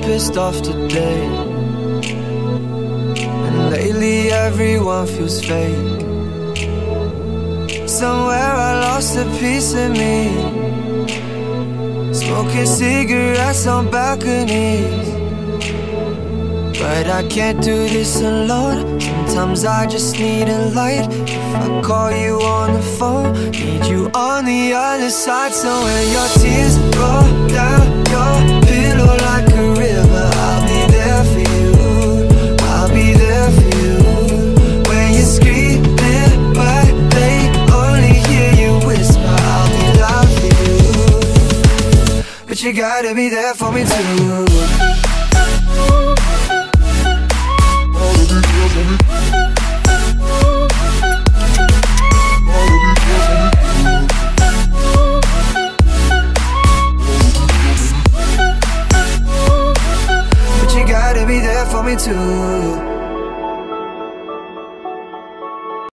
pissed off today, and lately everyone feels fake. Somewhere I lost a piece of me, smoking cigarettes on balconies. But I can't do this alone. Sometimes I just need a light. If I call you on the phone, need you on the other side. So when your tears roll down your pillow like a river, I'll be there for you, I'll be there for you. When you're screaming but they only hear you whisper, I'll be loud for you. But you gotta be there for me too. For me too.